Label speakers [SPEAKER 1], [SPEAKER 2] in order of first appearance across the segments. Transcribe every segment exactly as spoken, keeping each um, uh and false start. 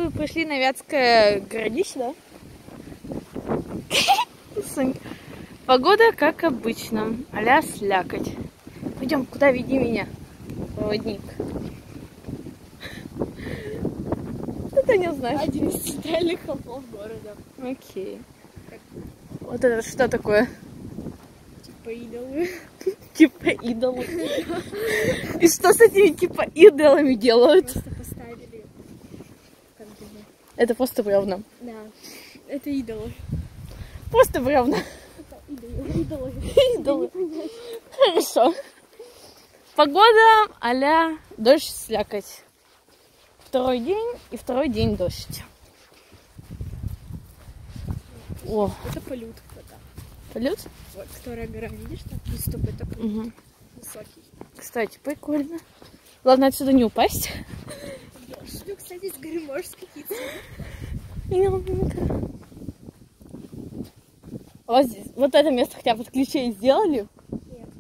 [SPEAKER 1] мы пришли на Вятское городище, да? Погода как обычно, а-ля слякоть. Пойдем, куда веди меня, проводник. Это не знаю.
[SPEAKER 2] Один из центральных холмов города.
[SPEAKER 1] Окей. Вот это что такое?
[SPEAKER 2] Типа идолы.
[SPEAKER 1] Типа идолы. И что с этими типа идолами делают?
[SPEAKER 2] Просто поставили.
[SPEAKER 1] Это просто бревна.
[SPEAKER 2] Да. Это идолы.
[SPEAKER 1] Просто бревна.
[SPEAKER 2] Идолы.
[SPEAKER 1] Идолы. Хорошо. Погода а-ля дождь, слякоть. Второй день и второй день дождь. О.
[SPEAKER 2] Это полют. Да.
[SPEAKER 1] Полют?
[SPEAKER 2] Вот, которая гора, видишь, там приступ, это угу. Высокий.
[SPEAKER 1] Кстати, прикольно. Главное отсюда не упасть.
[SPEAKER 2] Что, кстати, с горы можешь скатиться?
[SPEAKER 1] Вот здесь, вот это место хотя бы ключей сделали?
[SPEAKER 2] Нет.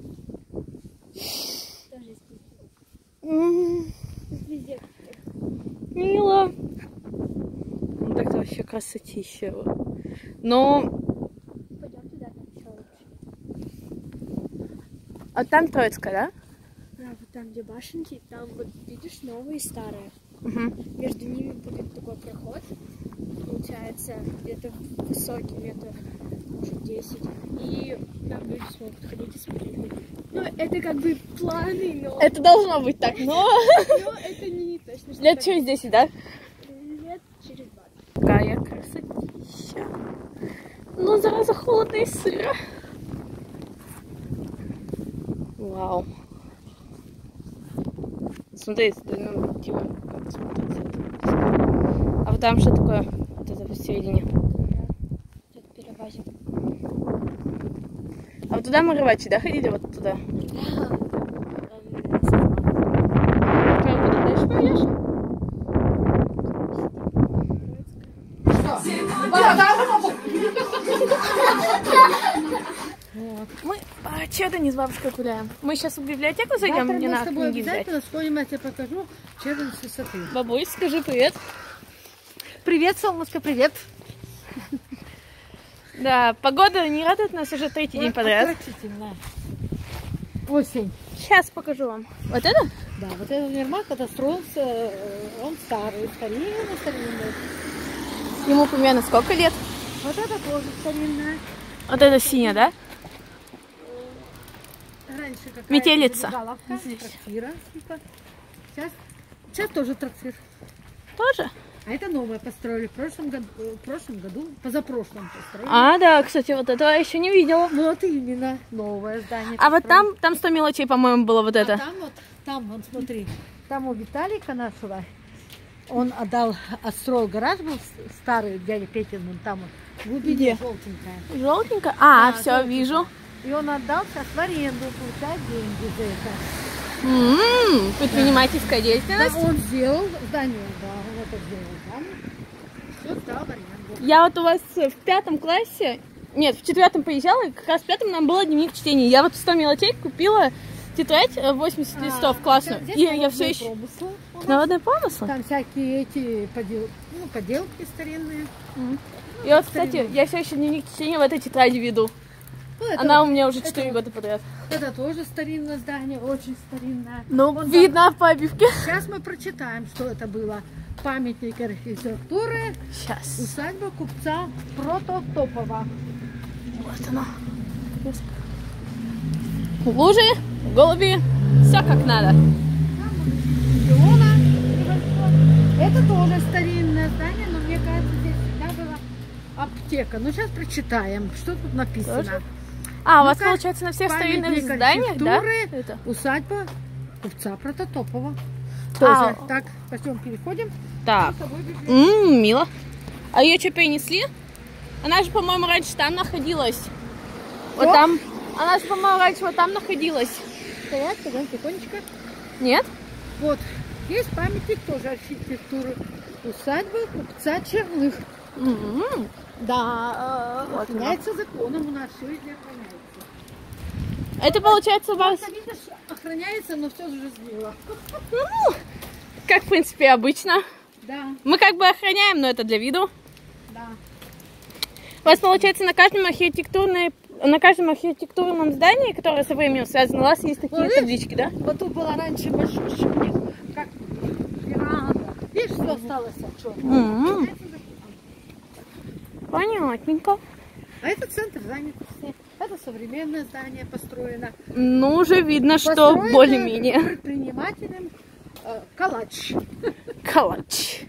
[SPEAKER 2] Тоже здесь.
[SPEAKER 1] М-м-м.
[SPEAKER 2] Везде.
[SPEAKER 1] Мило. Ну так-то вообще красотища. Но...
[SPEAKER 2] Пойдем туда, там еще лучше.
[SPEAKER 1] А там Троицкая, да?
[SPEAKER 2] Да, вот там, где башенки, там вот видишь новые и старые.
[SPEAKER 1] Угу.
[SPEAKER 2] Между ними будет такой проход. Получается, где-то высокий метр, может, десять. И там люди смогут ходить и смотреть. Ну, это как бы планы, но...
[SPEAKER 1] Это должно быть так, но...
[SPEAKER 2] Но это не точно. Что
[SPEAKER 1] Лет через десять, да?
[SPEAKER 2] Лет через двадцать.
[SPEAKER 1] Какая красотища. Ну, зараза, холодно и сыро. Вау. Смотри, с дальним объективом как смотрится это. А вот там что такое? Вот это посередине.
[SPEAKER 2] Что-то перевозим.
[SPEAKER 1] А вот туда мы рыбачить, да, ходили? Вот туда?
[SPEAKER 2] Да.
[SPEAKER 1] Прям куда дальше пойдешь? Вот. Мы а, что-то не с бабушкой гуляем. Мы сейчас в библиотеку зайдем,
[SPEAKER 3] Завтра
[SPEAKER 1] мне
[SPEAKER 3] мы с
[SPEAKER 1] надо
[SPEAKER 3] тобой
[SPEAKER 1] книги взять.
[SPEAKER 3] обязательно сходим, я тебе покажу челлендж высоты.
[SPEAKER 1] Бабуль, скажи привет.
[SPEAKER 3] Привет, солнышко, привет.
[SPEAKER 1] Да, погода не радует нас уже третий
[SPEAKER 3] Ой,
[SPEAKER 1] день подряд.
[SPEAKER 3] отвратительно. Осень.
[SPEAKER 1] Сейчас покажу вам. Вот это?
[SPEAKER 3] Да, вот этот универмаг, когда строился, он старый, старинный, старинный.
[SPEAKER 1] Ему примерно сколько лет?
[SPEAKER 3] Вот это тоже старинное.
[SPEAKER 1] Вот это синяя, да?
[SPEAKER 3] Раньше какая-то
[SPEAKER 1] Метелица.
[SPEAKER 3] забегаловка, трактира, типа. Сейчас, сейчас тоже трактир.
[SPEAKER 1] Тоже?
[SPEAKER 3] А это новое построили в прошлом году, в прошлом году, позапрошлом построили.
[SPEAKER 1] А, да, кстати, вот этого я еще не видела.
[SPEAKER 3] Вот именно, новое здание.
[SPEAKER 1] А вот
[SPEAKER 3] построили.
[SPEAKER 1] там, там сто мелочей, по-моему, было вот это.
[SPEAKER 3] А там вот, там, вот смотри, там у Виталика нашего, он отдал, отстроил гараж, был старый, дядя Петин, он там вот, в глубине,
[SPEAKER 1] Где?
[SPEAKER 3] желтенькая.
[SPEAKER 1] Желтенько? А,
[SPEAKER 3] Да,
[SPEAKER 1] все,
[SPEAKER 3] желтенькая.
[SPEAKER 1] вижу.
[SPEAKER 3] И он отдал сейчас в аренду, получает деньги за это.
[SPEAKER 1] М-м-м, предпринимательская
[SPEAKER 3] Да,
[SPEAKER 1] деятельность.
[SPEAKER 3] он сделал здание, да, он это сделал здание. Все сдал в аренду.
[SPEAKER 1] Я вот у вас в пятом классе, нет, в четвертом приезжала, и как раз в пятом нам было дневник чтения. Я вот сто мелочей купила тетрадь восемьдесят
[SPEAKER 3] А,
[SPEAKER 1] листов классную.
[SPEAKER 3] здесь
[SPEAKER 1] И я
[SPEAKER 3] народные
[SPEAKER 1] все еще...
[SPEAKER 3] промыслы у нас.
[SPEAKER 1] Народные промыслы?
[SPEAKER 3] Там всякие эти подел... ну, поделки старинные.
[SPEAKER 1] М. И вот, кстати, я все еще дневник чтения в этой тетради веду.
[SPEAKER 3] Ну, это
[SPEAKER 1] Она
[SPEAKER 3] вот-
[SPEAKER 1] у меня уже
[SPEAKER 3] это
[SPEAKER 1] четыре
[SPEAKER 3] вот-
[SPEAKER 1] года подряд.
[SPEAKER 3] Это тоже старинное здание, очень старинное.
[SPEAKER 1] Ну,
[SPEAKER 3] Вот
[SPEAKER 1] видно по обивке.
[SPEAKER 3] Сейчас мы прочитаем, что это было. Памятник архитектуры,
[SPEAKER 1] Сейчас.
[SPEAKER 3] усадьба купца Протопопова.
[SPEAKER 1] Вот оно. Лужи, голуби, все как надо.
[SPEAKER 3] Там вот Иона небольшой. Это тоже старинное здание, но мне кажется, здесь всегда была аптека. Ну, сейчас прочитаем, что тут написано.
[SPEAKER 1] Тоже? А, у вас,
[SPEAKER 3] Ну-ка,
[SPEAKER 1] получается, на всех старинных
[SPEAKER 3] памятник
[SPEAKER 1] зданиях, да?
[SPEAKER 3] архитектуры,
[SPEAKER 1] Это?
[SPEAKER 3] усадьба купца Протопопова. Тоже.
[SPEAKER 1] А.
[SPEAKER 3] Так, пойдем переходим.
[SPEAKER 1] Так.
[SPEAKER 3] Мы с тобой бежим.
[SPEAKER 1] Ммм, мило. А ее что, перенесли? Она же, по-моему, раньше там находилась. Вот
[SPEAKER 3] Что?
[SPEAKER 1] там. Она же, по-моему, раньше вот там находилась.
[SPEAKER 3] Стоять, пойдем тихонечко.
[SPEAKER 1] Нет?
[SPEAKER 3] Вот, есть памятник тоже архитектуры. Усадьба купца Черных.
[SPEAKER 1] М-м.
[SPEAKER 3] Да, э,
[SPEAKER 1] Вот
[SPEAKER 3] охраняется законом у нас, все везде охраняется.
[SPEAKER 1] Это, получается, у вас,
[SPEAKER 3] Это, видишь, охраняется, но все же сделано.
[SPEAKER 1] ну, как, в принципе, обычно.
[SPEAKER 3] Да,
[SPEAKER 1] Мы как бы охраняем, но это для виду.
[SPEAKER 3] да.
[SPEAKER 1] У вас, получается, на каждом архитектурной, на каждом архитектурном здании, которое со временем связано, у вас есть такие
[SPEAKER 3] Вот
[SPEAKER 1] таблички, да?
[SPEAKER 3] Вот тут была раньше большой шумник, как веранда. Видишь, что осталось от чего?
[SPEAKER 1] М-м. Понятненько.
[SPEAKER 3] А это центр занятости. Это современное здание построено.
[SPEAKER 1] Ну, уже видно, что
[SPEAKER 3] Построено
[SPEAKER 1] более-менее.
[SPEAKER 3] предпринимателем э, Калач.
[SPEAKER 1] Калач.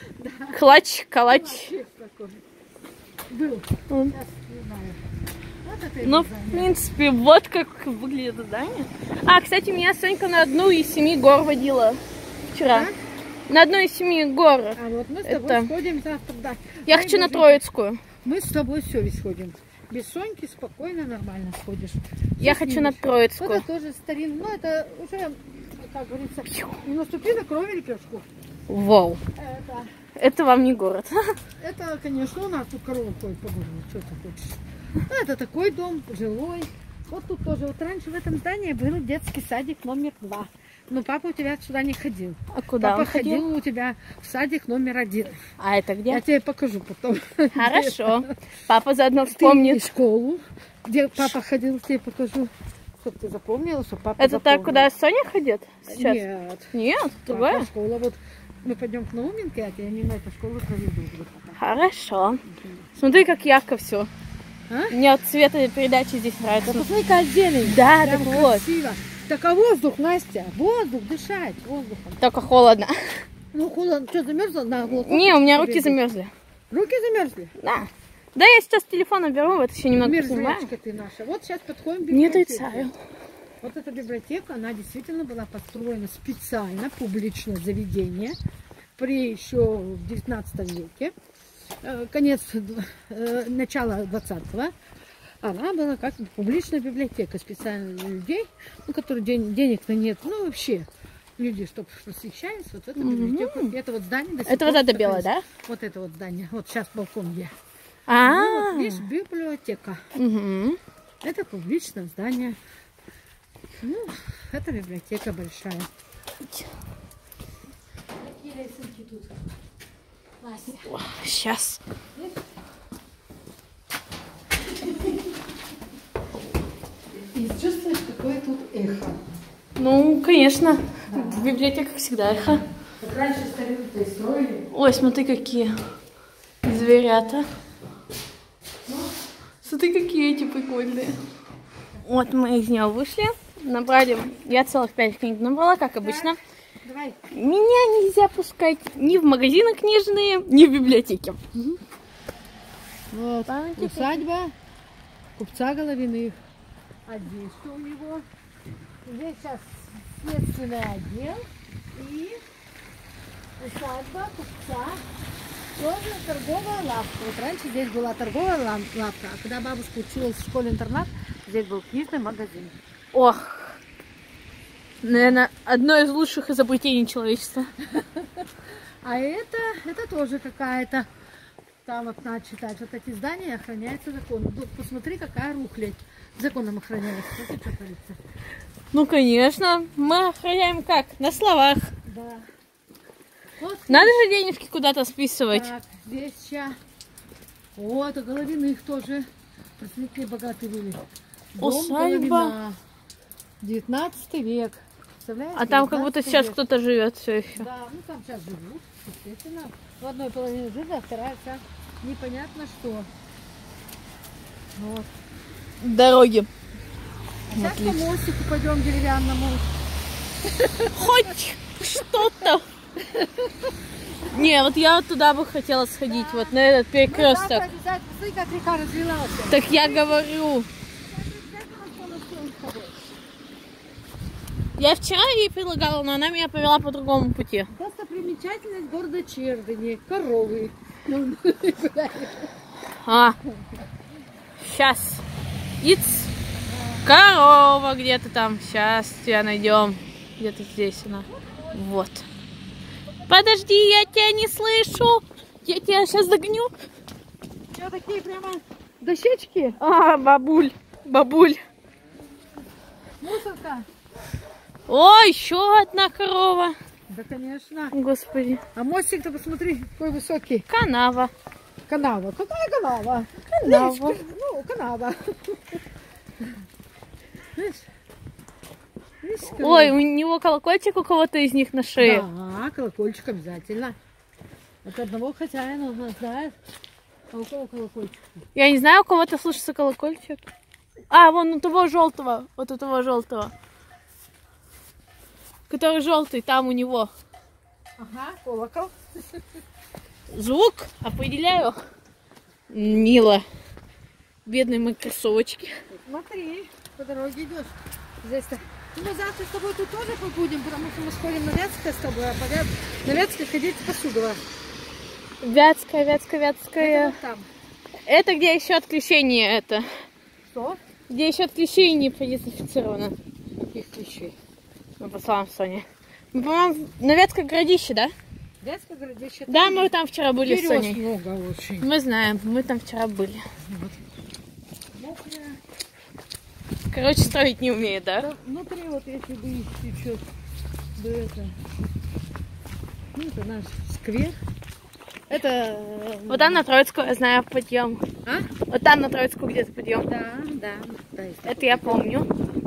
[SPEAKER 1] Клач, калач.
[SPEAKER 3] Человек такой был.
[SPEAKER 1] М.
[SPEAKER 3] Сейчас не знаю. Вот это это
[SPEAKER 1] Ну, в
[SPEAKER 3] здание.
[SPEAKER 1] принципе, вот как выглядит здание. А, кстати, меня Сонька на одну из семи гор водила вчера.
[SPEAKER 3] Да?
[SPEAKER 1] На одной из семи гор.
[SPEAKER 3] А вот мы с тобой
[SPEAKER 1] Это-
[SPEAKER 3] сходим завтра. Да.
[SPEAKER 1] Я
[SPEAKER 3] Дай
[SPEAKER 1] хочу на
[SPEAKER 3] Боже,
[SPEAKER 1] Троицкую.
[SPEAKER 3] Мы с тобой все сходим. Без Соньки спокойно, нормально сходишь.
[SPEAKER 1] Я
[SPEAKER 3] Всё
[SPEAKER 1] хочу на
[SPEAKER 3] снимешь.
[SPEAKER 1] Троицкую.
[SPEAKER 3] Это тоже старинный, но это уже, как говорится, не наступила кровь или пешку.
[SPEAKER 1] Вау.
[SPEAKER 3] Это,
[SPEAKER 1] Это вам не город.
[SPEAKER 3] это, конечно, у нас тут корова ходит по городу, что ты хочешь. Ну, это такой дом, жилой. Вот тут тоже, вот раньше в этом здании был детский садик номер два. Но папа у тебя сюда не ходил.
[SPEAKER 1] А куда
[SPEAKER 3] Папа
[SPEAKER 1] он ходил?
[SPEAKER 3] ходил у тебя в садик номер один.
[SPEAKER 1] А это
[SPEAKER 3] Я
[SPEAKER 1] где?
[SPEAKER 3] тебе покажу потом.
[SPEAKER 1] Хорошо. Папа заодно
[SPEAKER 3] Ты
[SPEAKER 1] вспомнит.
[SPEAKER 3] школу, где папа ходил, тебе покажу. Чтоб ты запомнила, что папа
[SPEAKER 1] Это та,
[SPEAKER 3] запомнил.
[SPEAKER 1] куда Соня ходит сейчас?
[SPEAKER 3] Нет.
[SPEAKER 1] Нет,
[SPEAKER 3] Папа,
[SPEAKER 1] другая?
[SPEAKER 3] школа. Вот мы пойдем к Науменке, я тебя мимо этой школы проведу. Вот папа.
[SPEAKER 1] Хорошо. Смотри, как ярко все.
[SPEAKER 3] А?
[SPEAKER 1] Мне от цвета передачи здесь нравится.
[SPEAKER 3] Да посмотри, как зелень.
[SPEAKER 1] Да,
[SPEAKER 3] Прям
[SPEAKER 1] так вот.
[SPEAKER 3] красиво. Так а воздух, Настя, воздух, дышать воздухом.
[SPEAKER 1] Только холодно.
[SPEAKER 3] Ну, холодно, что, замерзла? На глоток
[SPEAKER 1] Не, у меня руки
[SPEAKER 3] побегай.
[SPEAKER 1] замерзли.
[SPEAKER 3] Руки замерзли?
[SPEAKER 1] Да. Да, я сейчас телефон беру, вот еще немного поснимаю.
[SPEAKER 3] Мерзлячка ты наша. Вот сейчас подходим к
[SPEAKER 1] Не
[SPEAKER 3] библиотеке.
[SPEAKER 1] отрицаю.
[SPEAKER 3] Вот эта библиотека, она действительно была построена специально, публичное заведение, при еще в девятнадцатом веке, э, конец, э, начало двадцатого. Она была как публичная библиотека, специально для людей, у которых ден- денег-то нет, ну вообще. Люди, чтобы посещались, вот эту библиотеку. И это вот здание до сих
[SPEAKER 1] Это
[SPEAKER 3] пор
[SPEAKER 1] вот это
[SPEAKER 3] сохранилось.
[SPEAKER 1] белое, да?
[SPEAKER 3] Вот это вот здание. Вот сейчас балкон где.
[SPEAKER 1] А,
[SPEAKER 3] Ну, вот, видишь, библиотека.
[SPEAKER 1] Мгм.
[SPEAKER 3] Это публичное здание. Ну, это библиотека большая. Какие рисунки тут? Настя.
[SPEAKER 1] Сейчас.
[SPEAKER 3] И чувствуешь, какое тут эхо.
[SPEAKER 1] Ну, конечно. В библиотеках всегда эхо.
[SPEAKER 3] Как раньше старинные строили.
[SPEAKER 1] Ой, смотри, какие зверята. Смотри, какие эти прикольные. Вот мы из нее вышли. Набрали, я целых пять книг набрала, как обычно.
[SPEAKER 3] Давай.
[SPEAKER 1] Меня нельзя пускать ни в магазины книжные, ни в библиотеки.
[SPEAKER 3] Вот,
[SPEAKER 1] Памятники.
[SPEAKER 3] усадьба купца Головиных. А здесь что у него? Здесь сейчас следственный отдел и усадьба купца. Тоже торговая лавка. Вот раньше здесь была торговая лам- лавка, а когда бабушка училась в школе-интернат, здесь был книжный магазин.
[SPEAKER 1] Ох, наверное, одно из лучших изобретений человечества.
[SPEAKER 3] А это, это тоже какая-то, там вот надо читать, вот эти здания охраняются законом. Ну, посмотри, какая рухлядь законом охраняется. Это что творится?
[SPEAKER 1] Ну, конечно, мы охраняем как? На словах.
[SPEAKER 3] Да. Вот,
[SPEAKER 1] Надо же денежки куда-то списывать.
[SPEAKER 3] так, здесь сейчас. Вот, у Головиных тоже. Посмотри, какие богатые были. Дом
[SPEAKER 1] Усадьба.
[SPEAKER 3] Головина. девятнадцатый век. Представляешь?
[SPEAKER 1] А там как будто
[SPEAKER 3] девятнадцатый
[SPEAKER 1] сейчас
[SPEAKER 3] век.
[SPEAKER 1] кто-то живет все еще.
[SPEAKER 3] Да, ну там сейчас живут, естественно. В одной половине жизни, а вторая вся непонятно что. Вот.
[SPEAKER 1] Дороги.
[SPEAKER 3] А сейчас по мостику пойдем деревянному.
[SPEAKER 1] Хоть что-то. Не, вот я вот туда бы хотела сходить, вот на этот
[SPEAKER 3] Мы завтра
[SPEAKER 1] перекресток.
[SPEAKER 3] обязательно, смотри, как река развилась.
[SPEAKER 1] Так я говорю. Я вчера ей предлагала, но она меня повела по другому пути.
[SPEAKER 3] Достопримечательность города Чердыни. Коровы. Ну,
[SPEAKER 1] А, сейчас. Иц. Корова где-то там. Сейчас тебя найдем. Где-то здесь она. Вот. Подожди, я тебя не слышу. Я тебя сейчас догоню.
[SPEAKER 3] что, такие прямо дощечки?
[SPEAKER 1] А, бабуль, бабуль.
[SPEAKER 3] Мусорка.
[SPEAKER 1] О, еще одна корова.
[SPEAKER 3] Да, конечно.
[SPEAKER 1] Господи.
[SPEAKER 3] А мостик-то посмотри, какой высокий.
[SPEAKER 1] Канава.
[SPEAKER 3] Канава. Какая канава?
[SPEAKER 1] Канава.
[SPEAKER 3] Речка. Ну, канава. Знаешь? Видишь,
[SPEAKER 1] Ой, у него колокольчик у кого-то из них на шее.
[SPEAKER 3] да, колокольчик обязательно. От одного хозяина он знает. А у кого колокольчик?
[SPEAKER 1] Я не знаю, у кого-то слышится колокольчик. А, вон у того желтого. Вот у того желтого. Который желтый, там у него.
[SPEAKER 3] Ага, колокол.
[SPEAKER 1] Звук определяю. Мило. Бедные мои кроссовочки.
[SPEAKER 3] Смотри, по дороге идешь. Здесь-то. Ну, мы завтра с тобой тут тоже побудем, потому что мы сходим на Вятское с тобой, а по Вят... на Вятское ходить по Судово.
[SPEAKER 1] Вятская, Вятская, Вятская.
[SPEAKER 3] Это вот там.
[SPEAKER 1] Это где еще отключение это?
[SPEAKER 3] Что?
[SPEAKER 1] Где еще отключение продезинфицировано?
[SPEAKER 3] Каких ключей?
[SPEAKER 1] Ну, по словам Сони. Мы, по-моему, на Вятское городище, да?
[SPEAKER 3] Вятское городище.
[SPEAKER 1] Да, мы там вчера были с
[SPEAKER 3] Берез
[SPEAKER 1] Соней.
[SPEAKER 3] много очень.
[SPEAKER 1] Мы знаем, мы там вчера были.
[SPEAKER 3] Вот. Мокрая.
[SPEAKER 1] Короче, строить не умеет, да?
[SPEAKER 3] Да, внутри вот если бы идти что да это. Ну, это наш сквер. Это... э,
[SPEAKER 1] Вот там на Троицкую, я знаю, подъем.
[SPEAKER 3] А?
[SPEAKER 1] Вот там на Троицкую где-то подъем.
[SPEAKER 3] Да, да. да
[SPEAKER 1] Это я помню.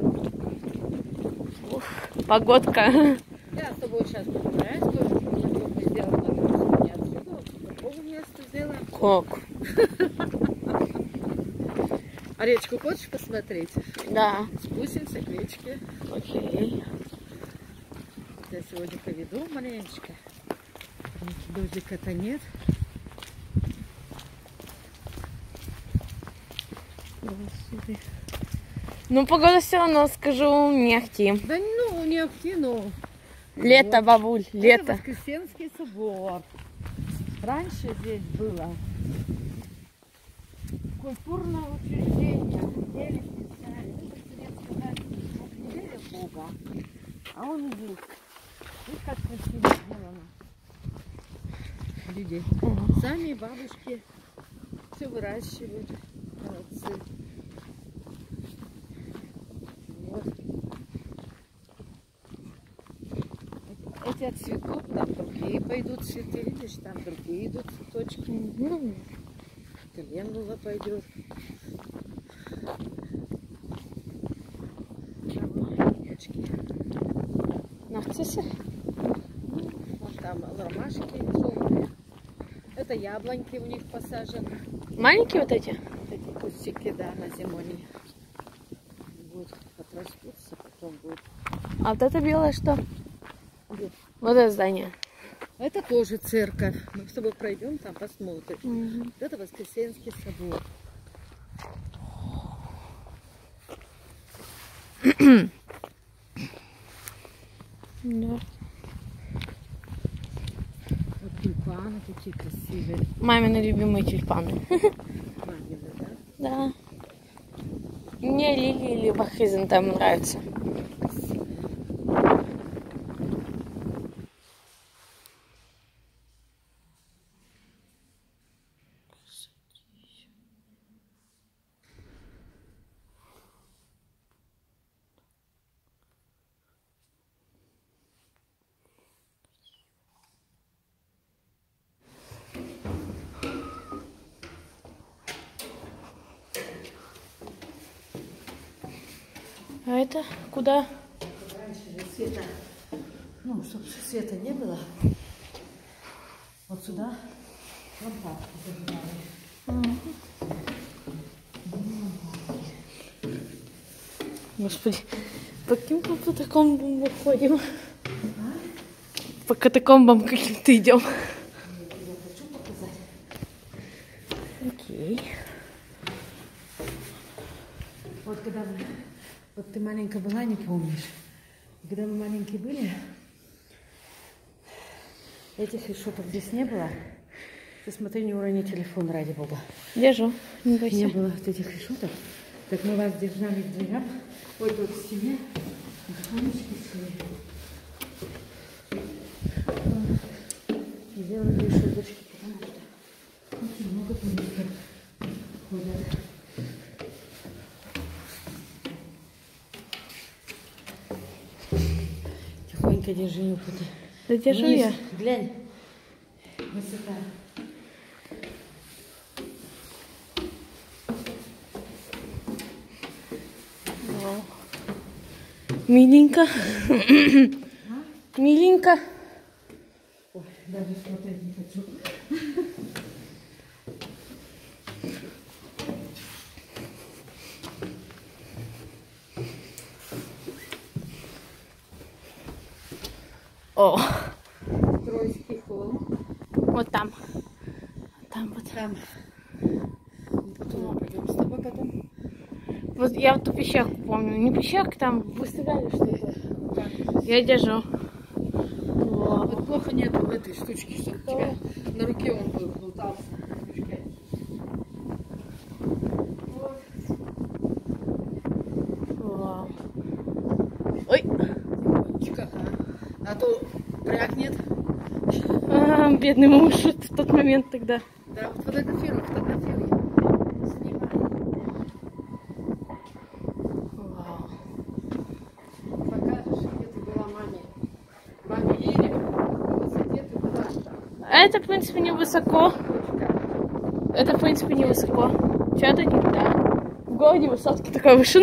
[SPEAKER 1] Ух, погодка.
[SPEAKER 3] Я с тобой сейчас прогуляюсь, тоже мы сделаем нагрузку не отсюда, вот с такого места сделаем.
[SPEAKER 1] Как?
[SPEAKER 3] А речку хочешь посмотреть?
[SPEAKER 1] Да.
[SPEAKER 3] Спустимся к речке.
[SPEAKER 1] Окей.
[SPEAKER 3] Я сегодня поведу маленечко. Дождика-то нет.
[SPEAKER 1] Ну, погода все равно, скажу, не ахти.
[SPEAKER 3] Да ну, не ахти, но...
[SPEAKER 1] Лето,
[SPEAKER 3] Вот.
[SPEAKER 1] бабуль,
[SPEAKER 3] Это
[SPEAKER 1] лето.
[SPEAKER 3] Воскресенский собор. Раньше здесь было культурное учреждение. Верили специально. Не верил в Бога, а он есть. Видишь, как красиво сделано. Людей.
[SPEAKER 1] Ага.
[SPEAKER 3] Сами бабушки все выращивают. Молодцы. Вот. Эти отцветут, там другие пойдут цветы. Видишь, там другие идут цветочки.
[SPEAKER 1] Мгм.
[SPEAKER 3] Календула пойдет.
[SPEAKER 1] Нарциссы?
[SPEAKER 3] Вот там ромашки желтые. Это яблоньки у них посажены.
[SPEAKER 1] Маленькие вот эти?
[SPEAKER 3] Вот эти кустики, да, на зимоне. Будут отрастутся, потом будет.
[SPEAKER 1] А вот это белое что?
[SPEAKER 3] Где?
[SPEAKER 1] Вот это здание.
[SPEAKER 3] Это тоже церковь. Мы с тобой пройдем, там посмотрим.
[SPEAKER 1] Мгм.
[SPEAKER 3] Вот это Воскресенский собор.
[SPEAKER 1] Да.
[SPEAKER 3] Вот тюльпаны такие красивые.
[SPEAKER 1] Мамины любимые тюльпаны.
[SPEAKER 3] Мамины, да?
[SPEAKER 1] Да. Мне лилии либо хризантем нравятся. А это куда?
[SPEAKER 3] Раньше же света, ну, чтобы света не было, вот сюда лампадки зажигали.
[SPEAKER 1] Господи, по каким катакомбам мы ходим? По катакомбам каким-то идем.
[SPEAKER 3] Я хочу показать.
[SPEAKER 1] Окей.
[SPEAKER 3] Вот когда мы, вот ты маленькая была, не помнишь. Когда мы маленькие были, этих решеток здесь не было. Ты смотри, не урони телефон, ради бога.
[SPEAKER 1] Держу, не бойся.
[SPEAKER 3] Не было вот этих решеток. Так мы вас держали в дверях. Ой, тут в стене. Духовочки свои. Сделали решеточки, потому что очень много туристов ходят. Тихонько держи, не упади.
[SPEAKER 1] Да держу
[SPEAKER 3] Вниз.
[SPEAKER 1] я.
[SPEAKER 3] Глянь. Высота.
[SPEAKER 1] Вау. Миленько. Миленько.
[SPEAKER 3] Ой, даже смотреть не хочу.
[SPEAKER 1] О,
[SPEAKER 3] Тройский холм.
[SPEAKER 1] вот там. Там вот.
[SPEAKER 3] Там. Потом пойдем с тобой потом.
[SPEAKER 1] Вот я вот ту пещерку помню. Не пещерка, там выставляли что-то. Я держу. О,
[SPEAKER 3] Вот плохо нету этой штучки, чтобы у тебя на руке он был, болтался.
[SPEAKER 1] вау. Ой,
[SPEAKER 3] Чика. А то брякнет.
[SPEAKER 1] а, бедный муж в тот момент тогда.
[SPEAKER 3] Да, вот фотографирую, фотографирую. Снимай.
[SPEAKER 1] Вау.
[SPEAKER 3] Покажешь, где ты была маме. Маме Ире. По высоте ты была.
[SPEAKER 1] А это, в принципе, невысоко. Это, в принципе, невысоко. Что-то не да. В городе высотки такой вышины.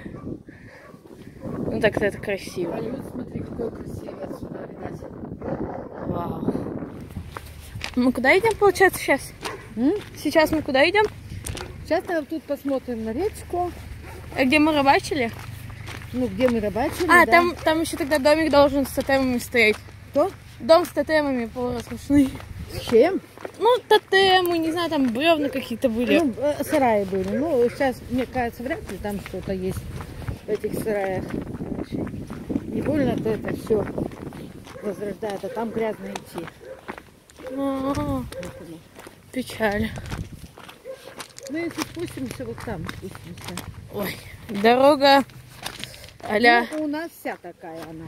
[SPEAKER 1] Ну так-то это красиво.
[SPEAKER 3] Полет, смотри, какой красивый отсюда, видать.
[SPEAKER 1] Вау. Мы куда идем, получается, сейчас?
[SPEAKER 3] М?
[SPEAKER 1] Сейчас мы куда идем?
[SPEAKER 3] Сейчас мы тут посмотрим на речку.
[SPEAKER 1] А где мы рыбачили?
[SPEAKER 3] Ну, где мы рыбачили,
[SPEAKER 1] А,
[SPEAKER 3] да.
[SPEAKER 1] там, там еще тогда домик должен с тотемами стоять.
[SPEAKER 3] Кто?
[SPEAKER 1] Дом с тотемами полуразрушенный.
[SPEAKER 3] С чем?
[SPEAKER 1] Ну, тотемы, не знаю, там бревна какие-то были.
[SPEAKER 3] Ну, э, сараи были. Ну, сейчас, мне кажется, вряд ли там что-то есть в этих сараях. Не больно, то это все возрождает, а там грязно идти.
[SPEAKER 1] А-а-а,
[SPEAKER 3] Поэтому.
[SPEAKER 1] печаль.
[SPEAKER 3] Ну, если спустимся, вот там спустимся.
[SPEAKER 1] Ой, дорога а-ля...
[SPEAKER 3] Ну, у нас вся такая она.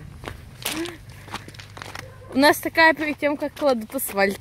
[SPEAKER 1] У нас такая перед тем, как кладут асфальт.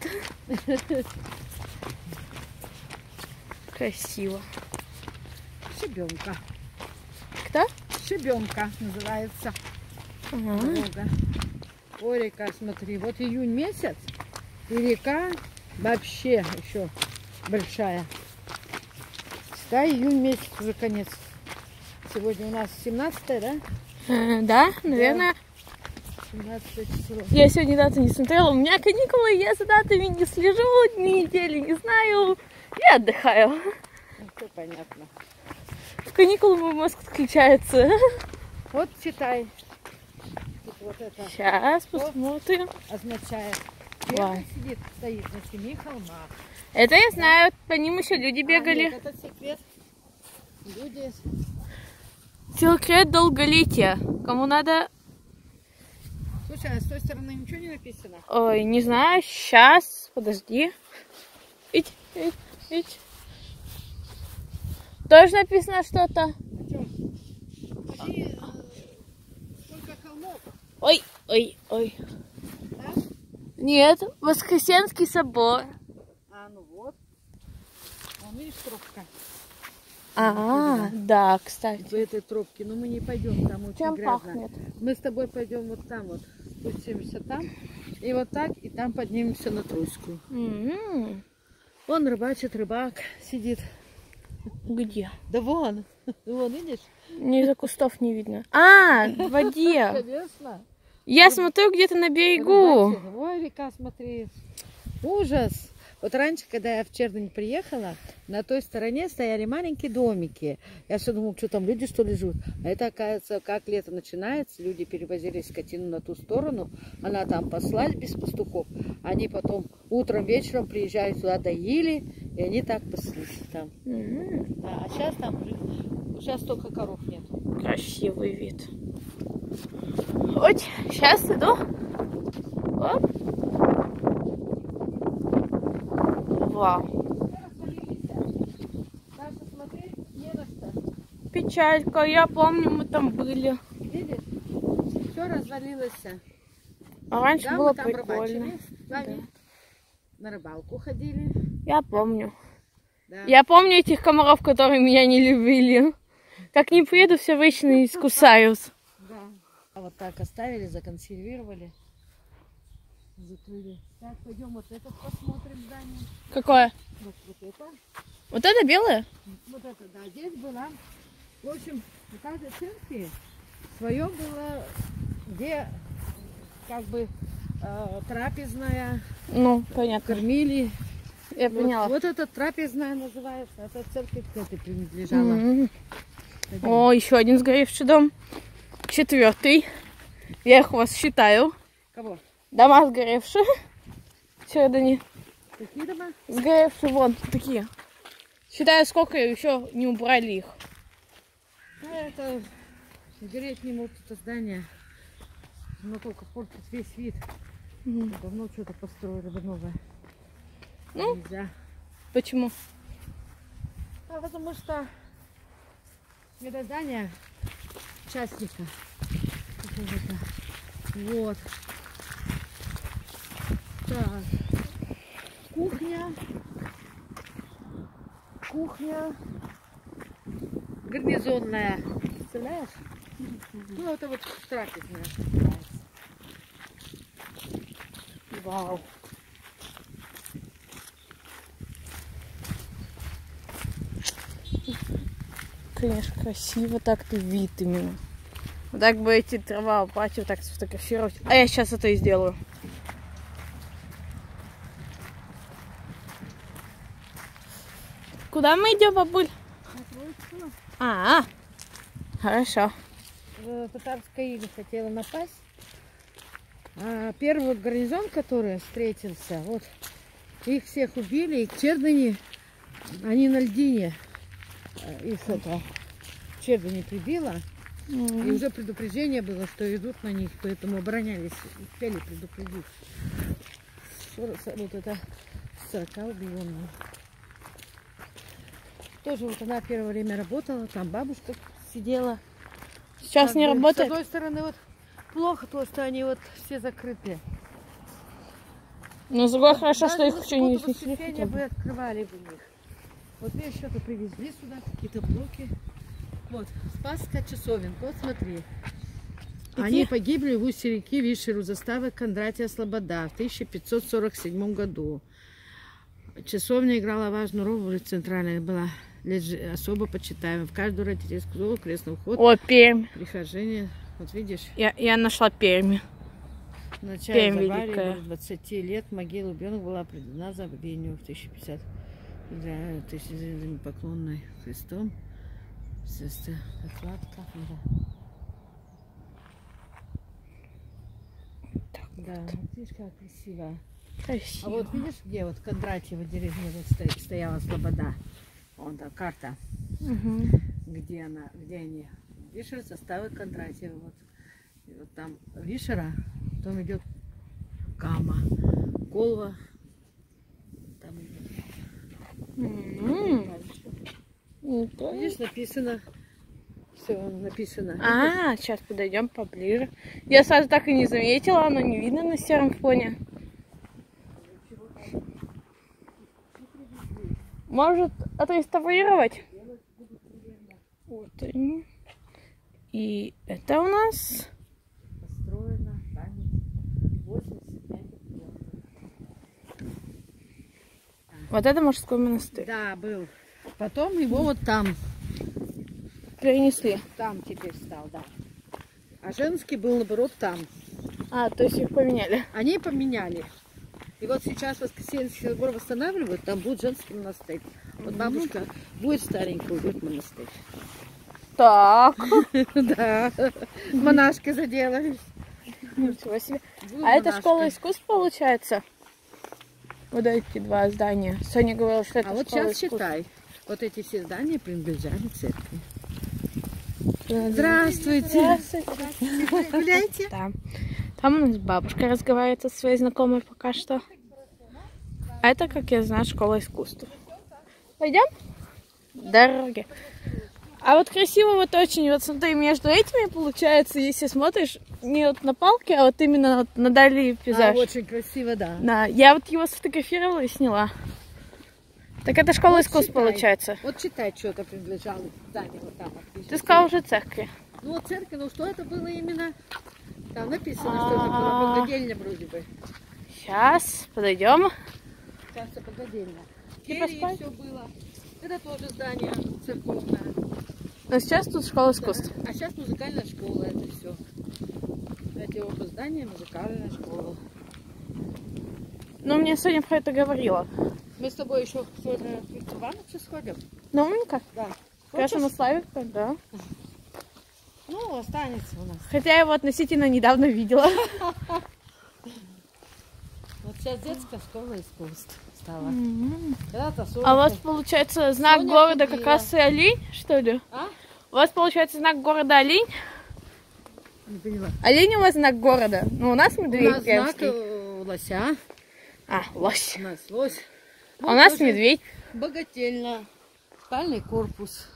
[SPEAKER 1] Красиво.
[SPEAKER 3] Щебенка.
[SPEAKER 1] Кто?
[SPEAKER 3] Щебенка называется
[SPEAKER 1] Ага.
[SPEAKER 3] дорога. Ой, река, смотри, вот июнь месяц, и река вообще еще большая. Да, июнь месяц уже конец. Сегодня у нас семнадцатое, да?
[SPEAKER 1] Э, Да, наверное.
[SPEAKER 3] семнадцатое число.
[SPEAKER 1] Я сегодня даты не смотрела. У меня каникулы, я за датами не слежу, ни недели не знаю. Я отдыхаю.
[SPEAKER 3] Ну, все понятно.
[SPEAKER 1] В каникулы мой мозг отключается.
[SPEAKER 3] Вот читай. Тут вот это
[SPEAKER 1] Сейчас посмотрим.
[SPEAKER 3] означает.
[SPEAKER 1] Вау.
[SPEAKER 3] Первый сидит, стоит на семи холмах.
[SPEAKER 1] Это я знаю, по ним еще люди
[SPEAKER 3] А,
[SPEAKER 1] бегали.
[SPEAKER 3] нет, это секрет. Люди.
[SPEAKER 1] Секрет долголетия. Кому надо...
[SPEAKER 3] Слушай, а с той стороны ничего не написано?
[SPEAKER 1] Ой, не знаю, сейчас, подожди. Ить, ить, ить. Тоже написано что-то.
[SPEAKER 3] А чё? Смотри, э, сколько холмов,
[SPEAKER 1] Ой, ой, ой.
[SPEAKER 3] да?
[SPEAKER 1] Нет, Воскресенский собор.
[SPEAKER 3] А, ну вот. Вон, видишь, трубка.
[SPEAKER 1] А, да, кстати.
[SPEAKER 3] В этой трубке. Но мы не пойдем, там очень
[SPEAKER 1] Чем
[SPEAKER 3] грязно.
[SPEAKER 1] пахнет?
[SPEAKER 3] Мы с тобой пойдем вот там вот. Спустимся там. И вот так, и там поднимемся на Тройскую.
[SPEAKER 1] М-м.
[SPEAKER 3] Вон рыбачит, рыбак сидит.
[SPEAKER 1] Где?
[SPEAKER 3] Да вон. Вон, видишь?
[SPEAKER 1] Ни за кустов не видно. А, в воде.
[SPEAKER 3] Конечно.
[SPEAKER 1] Я смотрю где-то на берегу.
[SPEAKER 3] Рыбачит. Ой, река, смотри. Ужас. Вот раньше, когда я в Чердень приехала, на той стороне стояли маленькие домики. Я все думала, что там люди что ли живут. А это, оказывается, как лето начинается, люди перевозили скотину на ту сторону, она там паслась без пастухов. Они потом утром, вечером приезжают сюда, доили, и они так паслись там.
[SPEAKER 1] М-м.
[SPEAKER 3] Да, а сейчас там, сейчас только коров нет.
[SPEAKER 1] Красивый вид. Вот, сейчас иду. Оп. Вау.
[SPEAKER 3] Даже смотреть не на что.
[SPEAKER 1] Печалька, я помню, мы там были.
[SPEAKER 3] Видишь? Все развалилось.
[SPEAKER 1] А раньше
[SPEAKER 3] Да,
[SPEAKER 1] было
[SPEAKER 3] мы там
[SPEAKER 1] прикольно.
[SPEAKER 3] рыбачили с вами. На рыбалку ходили.
[SPEAKER 1] Я помню.
[SPEAKER 3] Да.
[SPEAKER 1] Я помню этих комаров, которые меня не любили. Как не приеду, все вечно искусают.
[SPEAKER 3] Да. А вот так оставили, законсервировали. закрыли. Так, пойдем вот это посмотрим здание.
[SPEAKER 1] Какое?
[SPEAKER 3] Вот, вот это.
[SPEAKER 1] Вот это белое?
[SPEAKER 3] Вот это, да. Здесь была, в общем, у каждой церкви свое было, где как бы э, трапезная,
[SPEAKER 1] Ну, понятно.
[SPEAKER 3] кормили.
[SPEAKER 1] Я
[SPEAKER 3] Вот,
[SPEAKER 1] поняла.
[SPEAKER 3] вот эта трапезная называется, эта церковь к этой принадлежала.
[SPEAKER 1] М.
[SPEAKER 3] Пойдем.
[SPEAKER 1] О, еще один сгоревший дом. Четвертый. Я их у вас считаю.
[SPEAKER 3] Кого?
[SPEAKER 1] Дома сгоревшие. Чердани.
[SPEAKER 3] Какие дома?
[SPEAKER 1] Сгоревшие вон такие. Считаю, сколько еще не убрали их.
[SPEAKER 3] А это гореть не могут это здание. Но только портит весь вид.
[SPEAKER 1] Мгм.
[SPEAKER 3] Давно что-то построили бы новое.
[SPEAKER 1] Ну?
[SPEAKER 3] Нельзя.
[SPEAKER 1] Почему?
[SPEAKER 3] А потому что это здание частника. Какого-то. Вот. Так. Кухня. Кухня. Гарнизонная. Представляешь? Ну, это вот трапезная.
[SPEAKER 1] Вау. Конечно, красиво так-то вид именно. Вот так бы эти трава убрать, вот так сфотографировать. А я сейчас это и сделаю. Куда мы идем, бабуль? А, -а. Хорошо.
[SPEAKER 3] Татарская ига хотела напасть. А первый вот гарнизон, который встретился, вот их всех убили, и Чердани, они на льдине. Их это Чердани прибило.
[SPEAKER 1] Mm.
[SPEAKER 3] И уже предупреждение было, что идут на них, поэтому оборонялись, успели предупредить. Вот это сорока убиенная. Тоже вот она первое время работала, там бабушка сидела.
[SPEAKER 1] Сейчас
[SPEAKER 3] Как
[SPEAKER 1] не
[SPEAKER 3] бы,
[SPEAKER 1] работает.
[SPEAKER 3] С одной стороны, вот плохо то, что они вот все закрыты.
[SPEAKER 1] Но с другой хорошо,
[SPEAKER 3] Даже
[SPEAKER 1] что их
[SPEAKER 3] на
[SPEAKER 1] еще не
[SPEAKER 3] субботу,
[SPEAKER 1] снесли.
[SPEAKER 3] воскресенье бы открывали бы их. Вот мне что-то привезли сюда, какие-то блоки. Вот, Спасская часовенка, вот смотри. Они погибли в устье реки Вишеру, заставы Кондратия Слобода в тысяча пятьсот сорок седьмом году. Часовня играла важную роль, центральная была, особо почитаемая. В каждую родительскую золу крестный уход.
[SPEAKER 1] О, Пермь.
[SPEAKER 3] Прихожение, вот видишь.
[SPEAKER 1] Я, я нашла Пермь.
[SPEAKER 3] В начале
[SPEAKER 1] Пермь
[SPEAKER 3] аварии
[SPEAKER 1] великая.
[SPEAKER 3] двадцати лет могила убиенных была предана забвению в тысяча пятьдесят. Да, тысяча поклонной Христом. Сестра, отладка.
[SPEAKER 1] Так,
[SPEAKER 3] да, вот видишь, как красиво.
[SPEAKER 1] красиво.
[SPEAKER 3] А вот видишь, где вот Кондратьева деревня вот стоит, стояла Слобода. Вон там карта.
[SPEAKER 1] Угу.
[SPEAKER 3] Где она, где они? Вишера, заставы Кондратьева. Вот. И вот там Вишера, потом идет Кама, Колва. Там идет.
[SPEAKER 1] М-м.
[SPEAKER 3] Видишь, написано. Все написано.
[SPEAKER 1] А, сейчас подойдем поближе. Я сразу так и не заметила, оно не видно на сером фоне. Может отреставрировать? Вот они. И это у нас
[SPEAKER 3] Построено память восемьдесят пять лет.
[SPEAKER 1] вот это мужской монастырь.
[SPEAKER 3] Да, был. Потом его вот там,
[SPEAKER 1] Перенесли.
[SPEAKER 3] там теперь стал, да. А женский был, наоборот, там.
[SPEAKER 1] А, то есть их поменяли.
[SPEAKER 3] Они поменяли. И вот сейчас Воскресенский собор восстанавливают, там будет женский монастырь. Вот бабушка будет старенькая, уйдет в монастырь.
[SPEAKER 1] Так.
[SPEAKER 3] Да, монашкой заделались.
[SPEAKER 1] Ничего себе. А это школа искусств получается? Вот эти два здания. Соня говорила, что это
[SPEAKER 3] А вот
[SPEAKER 1] школа
[SPEAKER 3] сейчас
[SPEAKER 1] искусств.
[SPEAKER 3] считай, вот эти все здания принадлежали церкви. Здравствуйте.
[SPEAKER 1] Здравствуйте.
[SPEAKER 3] Гуляйте.
[SPEAKER 1] Да. Там у нас бабушка разговаривает со своей знакомой пока что. А это, как я знаю, школа искусств. Пойдем? Дороги. А вот красиво вот очень, вот смотри, между этими получается, если смотришь, не вот на палке, а вот именно вот на дали
[SPEAKER 3] А,
[SPEAKER 1] пейзаж.
[SPEAKER 3] очень красиво, да.
[SPEAKER 1] Да, я вот его сфотографировала и сняла. Так это школа
[SPEAKER 3] Вот
[SPEAKER 1] искусств
[SPEAKER 3] читай.
[SPEAKER 1] получается.
[SPEAKER 3] Вот читай, что это принадлежало здание вот там. Вот,
[SPEAKER 1] Ты сказала уже церкви.
[SPEAKER 3] ну вот церковь, ну что это было именно? Там написано, что это была богадельня вроде бы.
[SPEAKER 1] Сейчас подойдем.
[SPEAKER 3] Сейчас это пододельно.
[SPEAKER 1] И поспать?
[SPEAKER 3] Все было. Это тоже здание церковное.
[SPEAKER 1] А сейчас тут школа искусств.
[SPEAKER 3] Да. А сейчас музыкальная школа, это все. Эти оба здания, музыкальная школа.
[SPEAKER 1] Ну, мне сегодня про это говорила.
[SPEAKER 3] Мы с тобой еще сегодня в Ивановича сходим.
[SPEAKER 1] Новенько?
[SPEAKER 3] Да.
[SPEAKER 1] Конечно, на Славика, да.
[SPEAKER 3] Ну, останется у нас.
[SPEAKER 1] Хотя я его относительно недавно видела.
[SPEAKER 3] Вот сейчас детская школа искусств стала.
[SPEAKER 1] Mm-hmm.
[SPEAKER 3] Когда-то
[SPEAKER 1] А у вас, получается, знак
[SPEAKER 3] Соня
[SPEAKER 1] города
[SPEAKER 3] ходила.
[SPEAKER 1] как раз и олень, что ли?
[SPEAKER 3] А?
[SPEAKER 1] У вас, получается, знак города олень?
[SPEAKER 3] Не поняла.
[SPEAKER 1] Олень у вас знак города. Ну, у нас
[SPEAKER 3] У
[SPEAKER 1] медведь
[SPEAKER 3] нас знак
[SPEAKER 1] пермский.
[SPEAKER 3] э, лося.
[SPEAKER 1] А, лось.
[SPEAKER 3] У нас лось.
[SPEAKER 1] А у нас
[SPEAKER 3] тоже
[SPEAKER 1] медведь.
[SPEAKER 3] Богательно. Спальный корпус.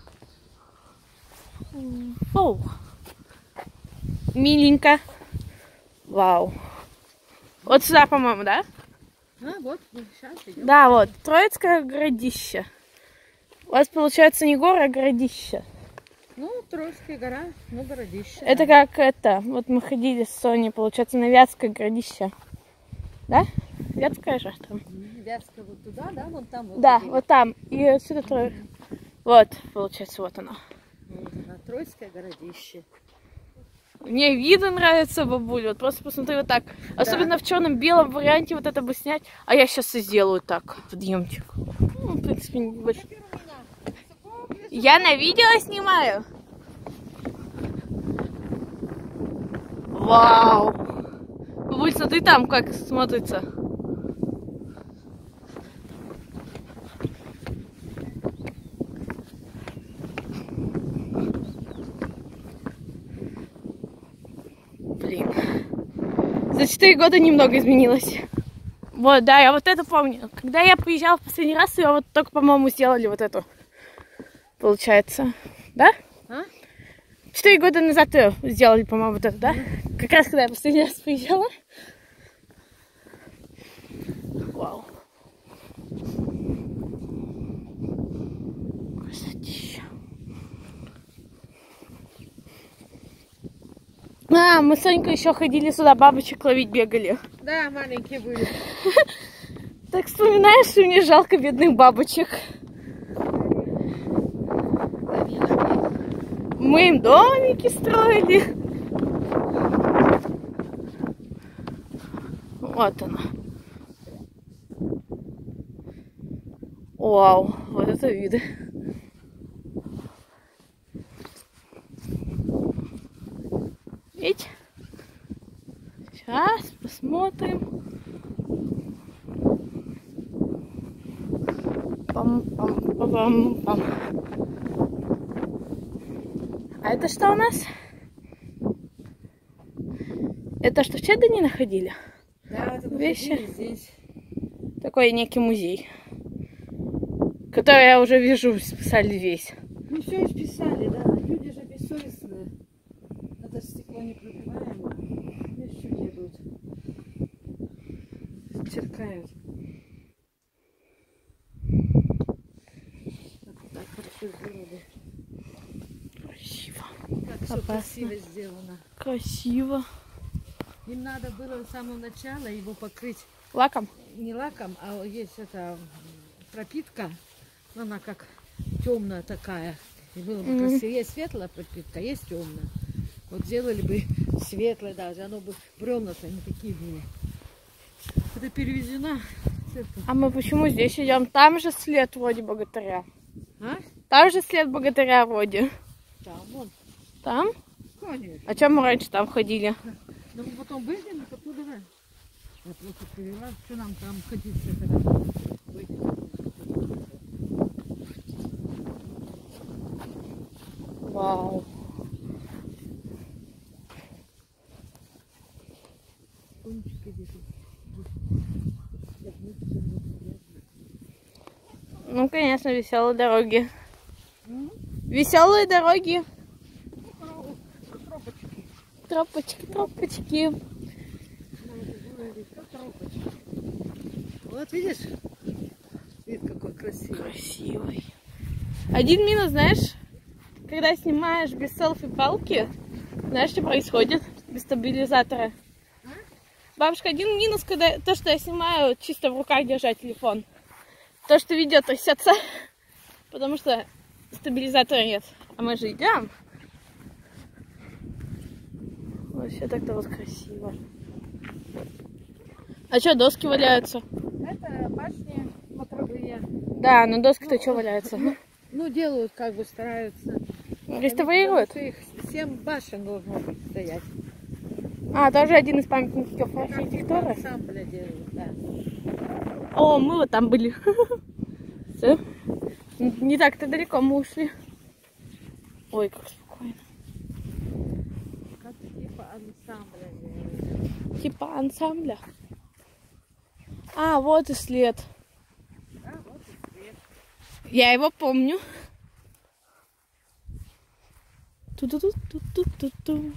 [SPEAKER 1] Оу. Миленько. Вау. Вот сюда, по-моему, да?
[SPEAKER 3] А, вот, сейчас идем.
[SPEAKER 1] Да, вот. Троицкое городище. У вас, получается, не гора, а городище.
[SPEAKER 3] Ну, Троицкая гора, ну, городище.
[SPEAKER 1] Это
[SPEAKER 3] да.
[SPEAKER 1] как это. Вот мы ходили с Соней, получается, на Вятское городище. Да? Вятское же там.
[SPEAKER 3] Вятская вот туда, да, вон там. Вот
[SPEAKER 1] Да,
[SPEAKER 3] ходили.
[SPEAKER 1] вот там. И отсюда трое. Вот, получается, вот оно.
[SPEAKER 3] Вот она, Троицкое городище.
[SPEAKER 1] Мне виды нравятся, бабуля. Вот просто посмотри вот так. Особенно в черном-белом варианте вот это бы снять. А я сейчас и сделаю так. Подъемчик. Ну, в принципе, не больше. Я на видео снимаю. Вау. Бабуль, смотри там, как смотрится. Блин. За четыре года немного изменилось. Вот, да, я вот это помню. Когда я приезжала в последний раз, ее вот только, по-моему, сделали вот эту. Получается. Да?
[SPEAKER 3] А?
[SPEAKER 1] Четыре года назад ее сделали, по-моему, вот это, да? Как раз когда я последний раз приезжала. Вау. Красотища. А, мы с Сонькой еще ходили сюда, бабочек ловить бегали.
[SPEAKER 3] Да, маленькие были.
[SPEAKER 1] Так вспоминаешь, и мне жалко бедных бабочек. Мы им домики строили. Вот она. Вау, вот это виды. Видите? Сейчас посмотрим. Пам-пам-пам-пам. А это что у нас? Это что, в Чеддене находили?
[SPEAKER 3] Да, это
[SPEAKER 1] Вещи.
[SPEAKER 3] здесь.
[SPEAKER 1] Такой некий музей, который я уже вижу, списали весь.
[SPEAKER 3] Ну все исписали, да. Люди же бессовестные. Это стекло непробиваемое. Видишь, что делают? Черкают. Так, так хорошо сделали.
[SPEAKER 1] Красиво.
[SPEAKER 3] Как все
[SPEAKER 1] Опасно.
[SPEAKER 3] красиво сделано.
[SPEAKER 1] Красиво.
[SPEAKER 3] Им надо было с самого начала его покрыть
[SPEAKER 1] Лаком?
[SPEAKER 3] не лаком, а есть эта пропитка. Она как темная такая. И было бы
[SPEAKER 1] Мгм.
[SPEAKER 3] красиво. Есть светлая пропитка, есть темная. Вот сделали бы светлое даже, оно бы бревна-то не такие были. Это перевезена. церковь.
[SPEAKER 1] А мы почему здесь идем? Там же след вроде богатыря.
[SPEAKER 3] А?
[SPEAKER 1] Там же след богатыря вроде.
[SPEAKER 3] Там, вон.
[SPEAKER 1] Там?
[SPEAKER 3] Конечно.
[SPEAKER 1] А чем мы раньше там ходили?
[SPEAKER 3] Ну мы потом выйдем, а оттуда да. Я просто перевела, что нам там ходить, когда выйдем.
[SPEAKER 1] Вау.
[SPEAKER 3] Кончики где-то.
[SPEAKER 1] Ну, конечно, веселые дороги.
[SPEAKER 3] М?
[SPEAKER 1] Веселые дороги.
[SPEAKER 3] Тропочки.
[SPEAKER 1] Тропочки, тропочки.
[SPEAKER 3] Вот видишь? Вид какой красивый.
[SPEAKER 1] Красивый. Один минус, знаешь, когда снимаешь без селфи-палки, знаешь, что происходит? Без стабилизатора. Бабушка, один минус, когда то, что я снимаю, чисто в руках держать телефон. То, что видео трясется, потому что стабилизатора нет. А мы же идем. Вообще так-то вот красиво. А что, доски валяются?
[SPEAKER 3] Это башни смотровые.
[SPEAKER 1] Да, но доски-то ну, что валяются?
[SPEAKER 3] Ну, ну, делают, как бы стараются.
[SPEAKER 1] Реставрируют?
[SPEAKER 3] Их семь башен должно быть стоять.
[SPEAKER 1] А, тоже один из памятников архитектуры?
[SPEAKER 3] Ансамбля делают, да.
[SPEAKER 1] О, мы вот там были. Все. Не так-то далеко мы ушли. Ой, как спокойно.
[SPEAKER 3] Как типа ансамбля делают.
[SPEAKER 1] Типа ансамбля? А, вот и след.
[SPEAKER 3] Да, вот и след.
[SPEAKER 1] Я его помню. Ту-ту-ту-ту-ту-ту.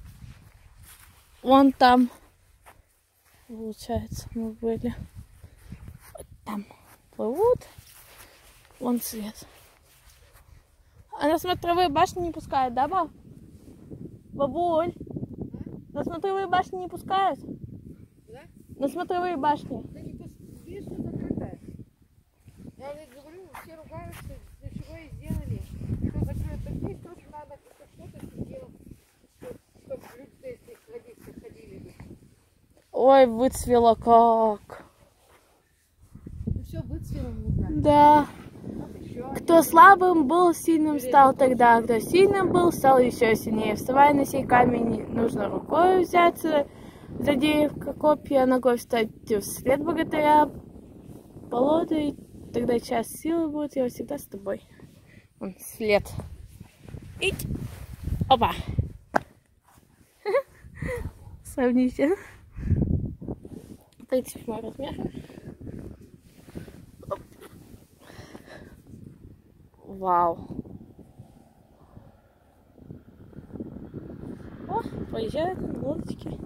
[SPEAKER 1] Вон там, получается, мы были. Вот там плывут. Вон свет. А на смотровые башни не пускают, да, баб? Бабуль? На смотровые башни не пускают?
[SPEAKER 3] Да?
[SPEAKER 1] На смотровые башни.
[SPEAKER 3] Да не пускают, видишь, что закрытое. Я уже говорю, все ругаются, для чего и сделали. Что закрыто. Так здесь тоже надо что-то сделать, чтобы люди, если ходить, ходили бы.
[SPEAKER 1] Ой, выцвело как.
[SPEAKER 3] Ну все, выцвело мудро.
[SPEAKER 1] Да. Кто слабым был, сильным стал тогда. Кто сильным был, стал еще сильнее. Вставай на сей камень, нужно рукой взяться за дерево, копья, ногой встать вслед богатыря. Полодай, тогда час силы будет, я всегда с тобой. Вон, след. Ить. Опа. Сравните. тридцать восьмой размер. Вау. О, проезжают лодочки.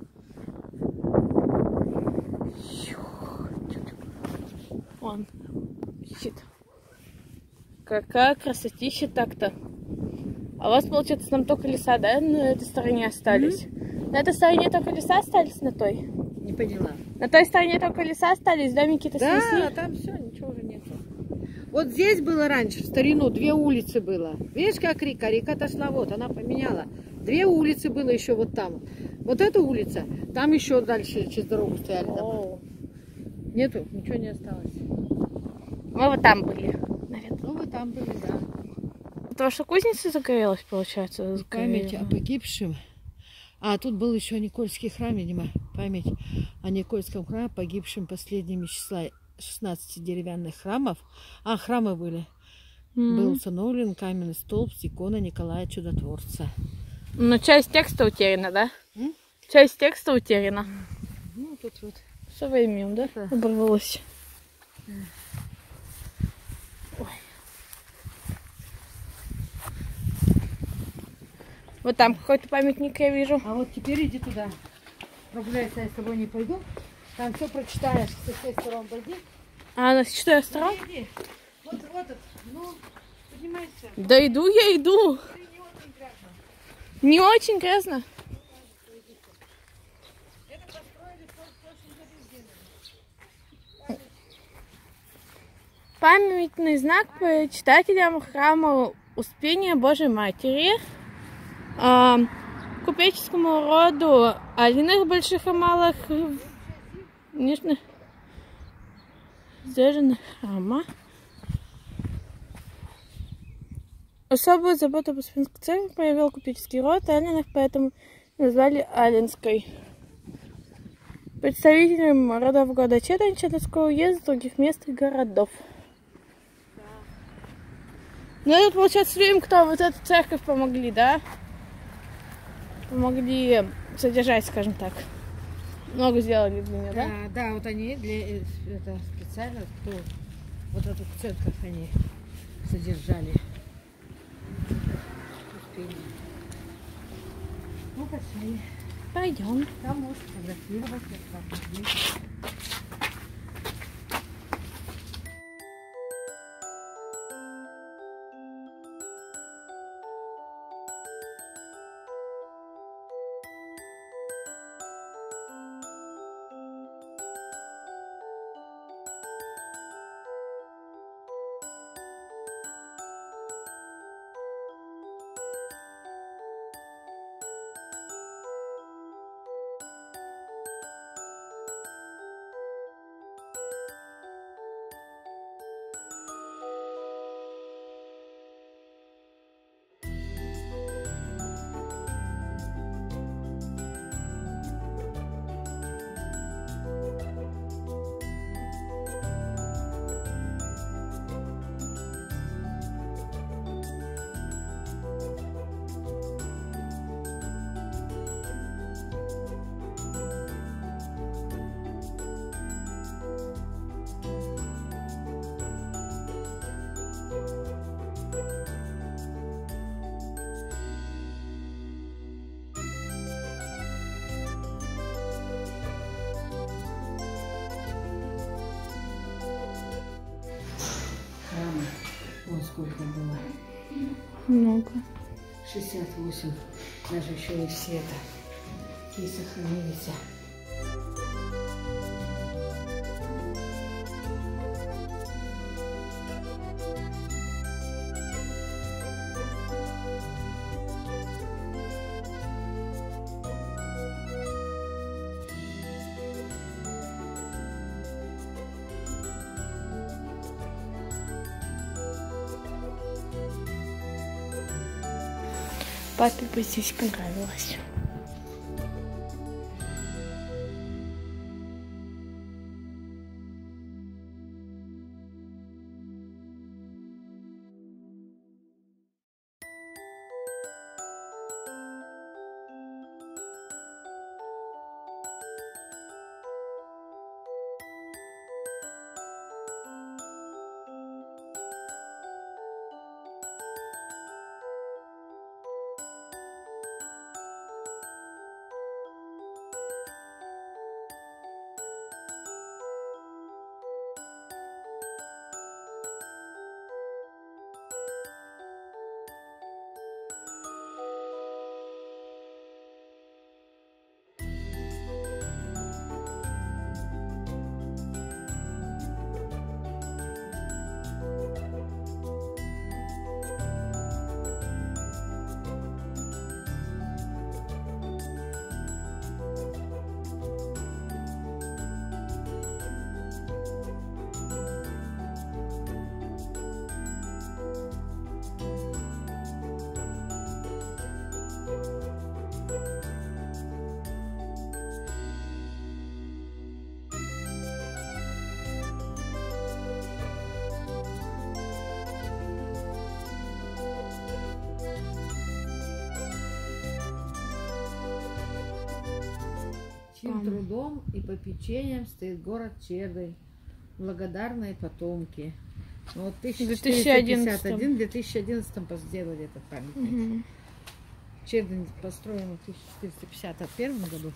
[SPEAKER 1] Вон. Щит. Какая красотища так-то. А у вас, получается, там только леса, да, на этой стороне остались? Mm-hmm. На этой стороне только леса остались, на той?
[SPEAKER 3] Не поняла.
[SPEAKER 1] На той стороне только леса остались, домики-то
[SPEAKER 3] да,
[SPEAKER 1] снесли?
[SPEAKER 3] Да, там все, ничего уже нету. Вот здесь было раньше, в старину, две улицы было. Видишь, как река? Река отошла, вот, она поменяла. Две улицы было еще вот там. Вот эта улица, там еще дальше через дорогу стояли дома. Нету, ничего не осталось.
[SPEAKER 1] Мы вот там были, наверное.
[SPEAKER 3] Ну, вы там были, да.
[SPEAKER 1] Это ваша кузница загорелась, получается?
[SPEAKER 3] Память о погибшем. А тут был еще Никольский храм, видимо, память о Никольском храме, погибшем последними числа шестнадцати деревянных храмов. А, храмы были. Mm-hmm. Был установлен каменный столб с иконой Николая Чудотворца.
[SPEAKER 1] Но часть текста утеряна, да?
[SPEAKER 3] Mm?
[SPEAKER 1] Часть текста утеряна.
[SPEAKER 3] Ну, тут вот.
[SPEAKER 1] Со временем, да?
[SPEAKER 3] Да.
[SPEAKER 1] Оборвалось.
[SPEAKER 3] Mm.
[SPEAKER 1] Вот там какой-то памятник я вижу.
[SPEAKER 3] А вот теперь иди туда. Прогуляйся, я с тобой не пойду. Там все прочитаешь, со всех сторон дойди.
[SPEAKER 1] А, на четыре сторон?
[SPEAKER 3] Иди. Вот, вот, ну, поднимайся.
[SPEAKER 1] Да иду, я иду.
[SPEAKER 3] Не очень грязно.
[SPEAKER 1] Не очень грязно.
[SPEAKER 3] Это построили в прошлом году.
[SPEAKER 1] Памятный знак почитателям храма Успения Божьей Матери, э, купеческому роду Алиных больших и малых нижних сдержанных храма. Особую заботу об Успенской церкви проявил купеческий род Алиных, поэтому назвали Алинской. Представителям родов города Четань, Четанского уезда, других мест и городов. Ну, это, получается, людям, кто вот эту церковь помогли, да? Помогли содержать, скажем так. Много сделали для нее, да?
[SPEAKER 3] Да, да, вот они для это специально, кто вот эту церковь они содержали. Ну, пошли.
[SPEAKER 1] Пойдем.
[SPEAKER 3] Там можешь фотографировать. сколько было?
[SPEAKER 1] Много.
[SPEAKER 3] шестьдесят восемь. Даже еще и все это. И сохранились.
[SPEAKER 1] Папе бы здесь понравилось.
[SPEAKER 3] Чьим трудом и попечением стоит город Чердынь, благодарные потомки. Вот в тысяча четыреста пятьдесят один — две тысячи одиннадцатом сделали этот памятник. Угу. Чердынь построен в тысяча четыреста пятьдесят первом году.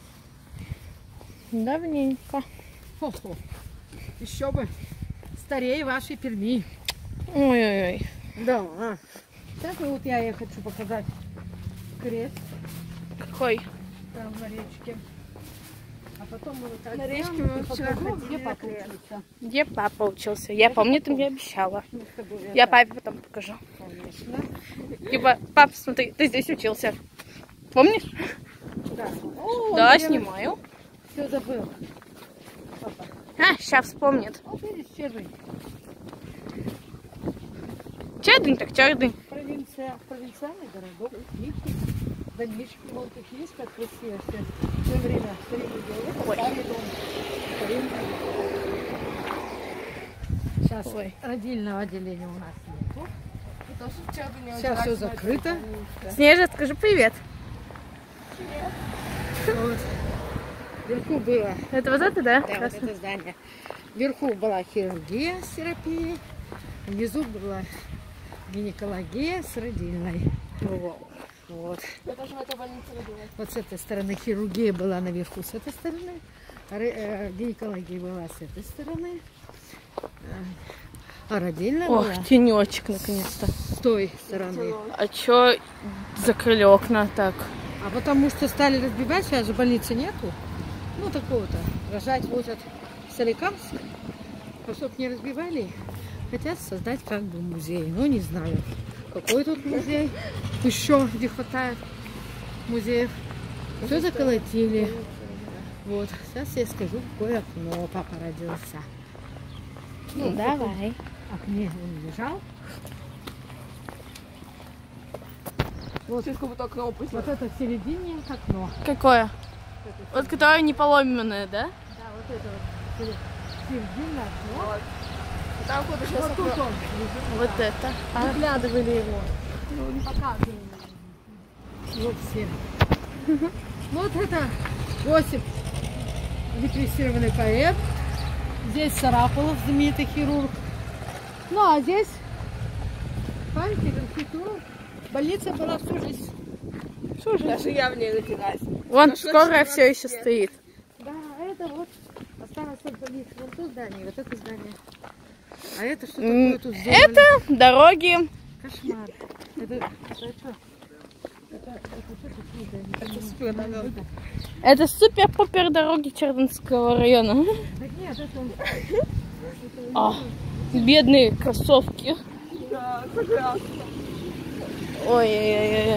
[SPEAKER 1] Давненько.
[SPEAKER 3] Хо-хо. Еще бы. Старее вашей Перми.
[SPEAKER 1] Ой-ой-ой.
[SPEAKER 3] Да. А. Сейчас вот я, я хочу показать крест.
[SPEAKER 1] Какой?
[SPEAKER 3] Там на речке. А потом мы вот так
[SPEAKER 2] на речке мы вчера ходили.
[SPEAKER 3] Где папа учился?
[SPEAKER 1] Где папа учился? Я помню, ты мне обещала.
[SPEAKER 3] Мы с тобой
[SPEAKER 1] Я
[SPEAKER 3] это-
[SPEAKER 1] папе потом покажу.
[SPEAKER 3] Конечно.
[SPEAKER 1] Типа, пап, смотри, ты здесь учился. Помнишь?
[SPEAKER 3] Да. О,
[SPEAKER 1] Да,
[SPEAKER 3] я
[SPEAKER 1] снимаю.
[SPEAKER 3] Все забыл. Папа.
[SPEAKER 1] А, сейчас вспомнит.
[SPEAKER 3] Вот видишь, Чердынь.
[SPEAKER 1] Чердынь так чердынь.
[SPEAKER 3] Провинция, провинциальный городок. Тихий. Домишки вон такие есть, как красиво. Все, все время старинный дом.
[SPEAKER 1] Ой.
[SPEAKER 3] Старый дом. Старинный. Сейчас
[SPEAKER 1] Ой.
[SPEAKER 3] родильного отделения у нас нету.
[SPEAKER 2] Потому что в Чердыне
[SPEAKER 3] Сейчас все закрыто.
[SPEAKER 1] Снежа, скажи привет.
[SPEAKER 3] Вот. Вверху было,
[SPEAKER 1] Это вот это, да?
[SPEAKER 3] да, вот
[SPEAKER 1] Красный.
[SPEAKER 3] это здание. Вверху была хирургия с терапией. Внизу была гинекология с родильной. Вот.
[SPEAKER 2] Это же в этой больнице родилась.
[SPEAKER 3] Вот с этой стороны хирургия была наверху, с этой стороны. А ре- э, гинекология была с этой стороны. А родильная
[SPEAKER 1] Ох,
[SPEAKER 3] была
[SPEAKER 1] тенечек наконец-то.
[SPEAKER 3] с той стороны.
[SPEAKER 1] А чё закрыли окна так?
[SPEAKER 3] А потому что стали разбивать, сейчас же больницы нету. Ну, такого-то. Рожать возят в Соликамск. А чтоб не разбивали, хотят создать как бы музей. Ну, не знаю, какой тут музей. Еще где хватает музеев. Все заколотили. Вот. Сейчас я скажу, какое окно папа родился.
[SPEAKER 1] Ну, давай.
[SPEAKER 3] В окне он лежал. Вот,
[SPEAKER 2] Сейчас как будто окно
[SPEAKER 3] вот
[SPEAKER 2] упустила.
[SPEAKER 3] это в середине окно.
[SPEAKER 1] Какое? Вот которое не поломенное, да?
[SPEAKER 3] Да, вот это вот середина окно.
[SPEAKER 2] Там куда сейчас
[SPEAKER 3] Вот тут
[SPEAKER 2] окно.
[SPEAKER 3] он лежит.
[SPEAKER 1] Вот это. А,
[SPEAKER 3] Выглядывали его. Ну, не показывали. Вот все. Вот это Осип, репрессированный поэт. Здесь Сарапулов, знаменитый хирург. Ну, а здесь памятник архитектуры. Больница была всю жизнь.
[SPEAKER 1] что же?
[SPEAKER 2] Даже я в ней родилась.
[SPEAKER 1] Вон
[SPEAKER 2] Ну,
[SPEAKER 1] скорая
[SPEAKER 2] что
[SPEAKER 1] все
[SPEAKER 2] ж,
[SPEAKER 1] еще
[SPEAKER 2] нет.
[SPEAKER 1] стоит.
[SPEAKER 3] Да, это вот осталось от больницы. Вот то здание, вот это здание. А это что такое тут сделали?
[SPEAKER 1] Это дороги.
[SPEAKER 3] Кошмар. Это, это что? Это, это, это супер, наверное.
[SPEAKER 1] Это супер-пупер дороги Чердынского района.
[SPEAKER 3] Так нет, это...
[SPEAKER 1] А, бедные кроссовки.
[SPEAKER 2] Да, прекрасно.
[SPEAKER 1] Ой-ой-ой.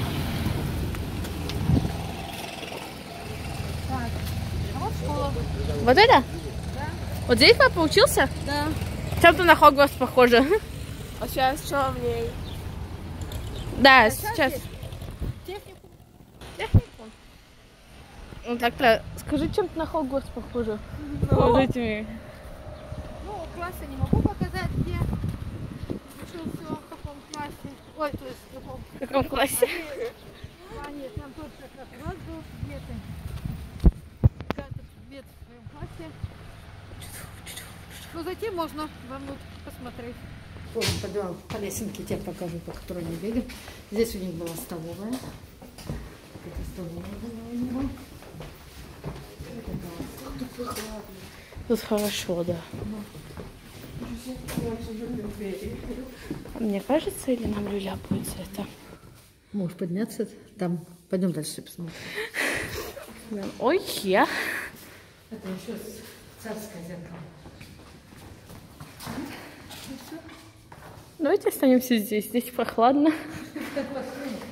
[SPEAKER 3] Так, а вот школа.
[SPEAKER 1] Вот это? Да. Вот здесь папа учился?
[SPEAKER 2] Да.
[SPEAKER 1] Чем-то на Хогвартс похоже.
[SPEAKER 2] А сейчас что в ней?
[SPEAKER 1] Да, сейчас.
[SPEAKER 2] Технику.
[SPEAKER 1] Технику? Ну так-то, скажи, чем-то на Хогвартс похоже. Вот этими.
[SPEAKER 3] Ну, классы не могу показать, где учился, в каком классе. Ой, то есть в каком.
[SPEAKER 1] В каком классе?
[SPEAKER 3] А нет, там тот как раз класс был, где ты. Каждый предмет в своем классе. Но затем можно вовнутрь посмотреть. Тоже пойдем по лесенке, тебе покажу, по которой мы бегаем. Здесь у них была столовая. Это столовая была у него.
[SPEAKER 1] Тут хорошо, да. Мне кажется, или нам люляпается это?
[SPEAKER 3] Можешь подняться там. Пойдем дальше посмотрим.
[SPEAKER 1] Ой, я.
[SPEAKER 3] Это еще царское зеркало.
[SPEAKER 1] Давайте останемся здесь. Здесь прохладно.
[SPEAKER 3] Как вас